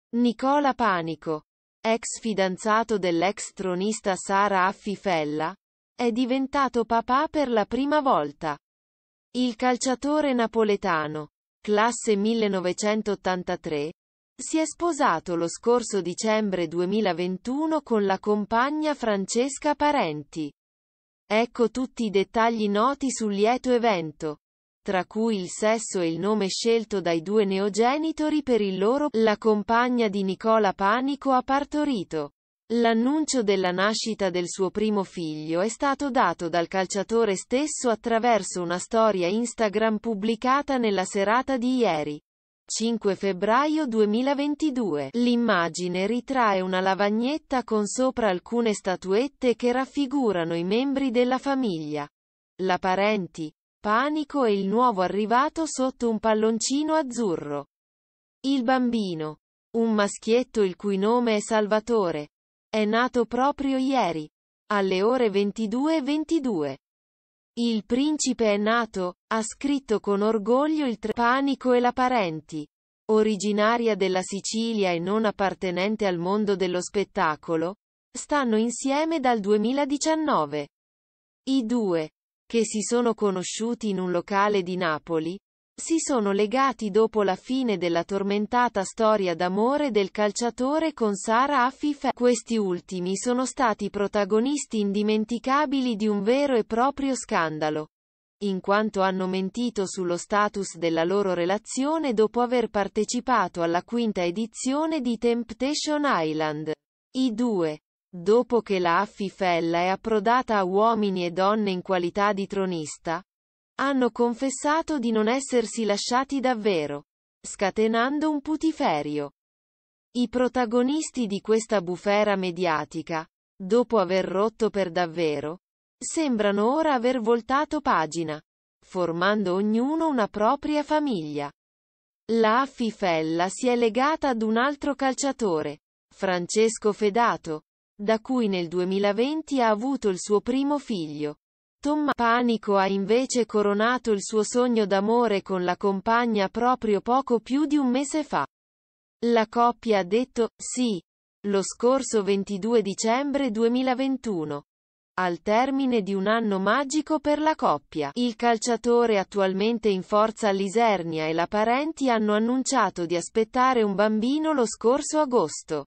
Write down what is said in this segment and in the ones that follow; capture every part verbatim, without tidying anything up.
Nicola Panico, ex fidanzato dell'ex tronista Sara Affifella, è diventato papà per la prima volta. Il calciatore napoletano, classe millenovecentottantatré, si è sposato lo scorso dicembre duemilaventuno con la compagna Francesca Parenti. Ecco tutti i dettagli noti sul lieto evento, tra cui il sesso e il nome scelto dai due neogenitori per il loro. La compagna di Nicola Panico ha partorito. L'annuncio della nascita del suo primo figlio è stato dato dal calciatore stesso attraverso una storia Instagram pubblicata nella serata di ieri, cinque febbraio duemilaventidue. L'immagine ritrae una lavagnetta con sopra alcune statuette che raffigurano i membri della famiglia. La Parenti, Panico e il nuovo arrivato sotto un palloncino azzurro. Il bambino, un maschietto il cui nome è Salvatore, è nato proprio ieri, alle ore ventidue e ventidue. Il principe è nato, ha scritto con orgoglio il tre. Panico e la Parenti, originaria della Sicilia e non appartenente al mondo dello spettacolo, stanno insieme dal duemiladiciannove. I due, che si sono conosciuti in un locale di Napoli, si sono legati dopo la fine della tormentata storia d'amore del calciatore con Sara Affifella. Questi ultimi sono stati protagonisti indimenticabili di un vero e proprio scandalo, in quanto hanno mentito sullo status della loro relazione dopo aver partecipato alla quinta edizione di Temptation Island. I due, dopo che la Affifella è approdata a Uomini e Donne in qualità di tronista, hanno confessato di non essersi lasciati davvero, scatenando un putiferio. I protagonisti di questa bufera mediatica, dopo aver rotto per davvero, sembrano ora aver voltato pagina, formando ognuno una propria famiglia. La Affifella si è legata ad un altro calciatore, Francesco Fedato, da cui nel duemilaventi ha avuto il suo primo figlio. Tomma Panico ha invece coronato il suo sogno d'amore con la compagna proprio poco più di un mese fa. La coppia ha detto sì lo scorso ventidue dicembre duemilaventuno, al termine di un anno magico per la coppia. Il calciatore attualmente in forza all'Isernia e la Parenti hanno annunciato di aspettare un bambino lo scorso agosto.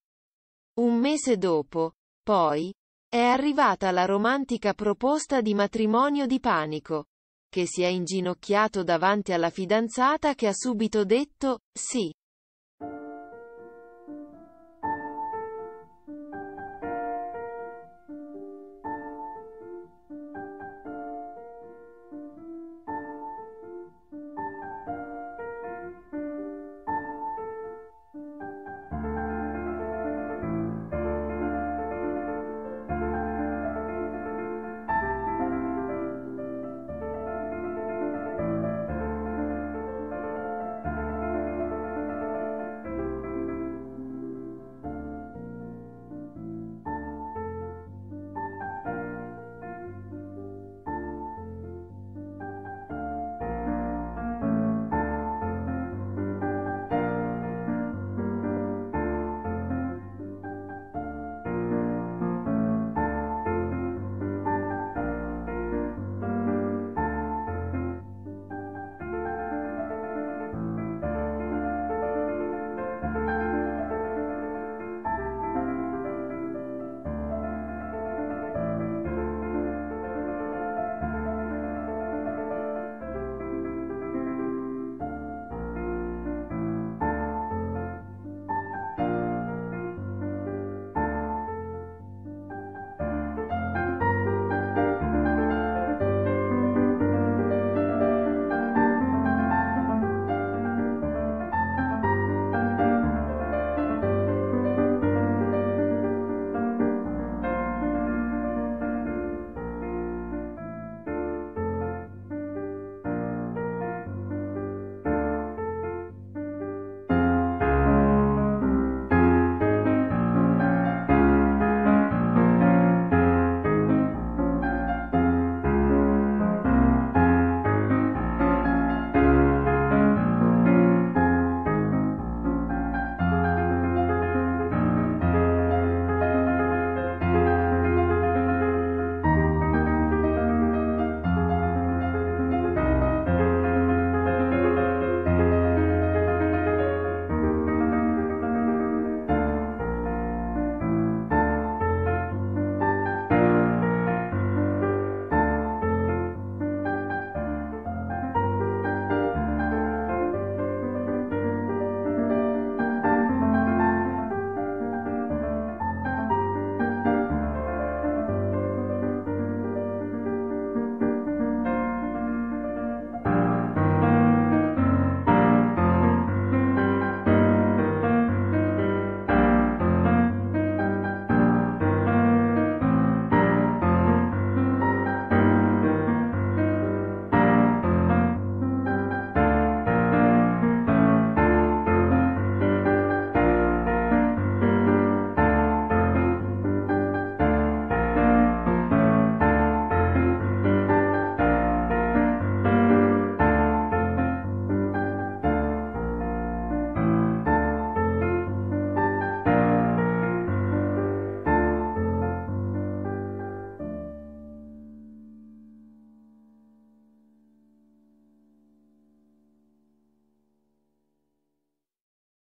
Un mese dopo, poi, è arrivata la romantica proposta di matrimonio di Panico, che si è inginocchiato davanti alla fidanzata che ha subito detto sì.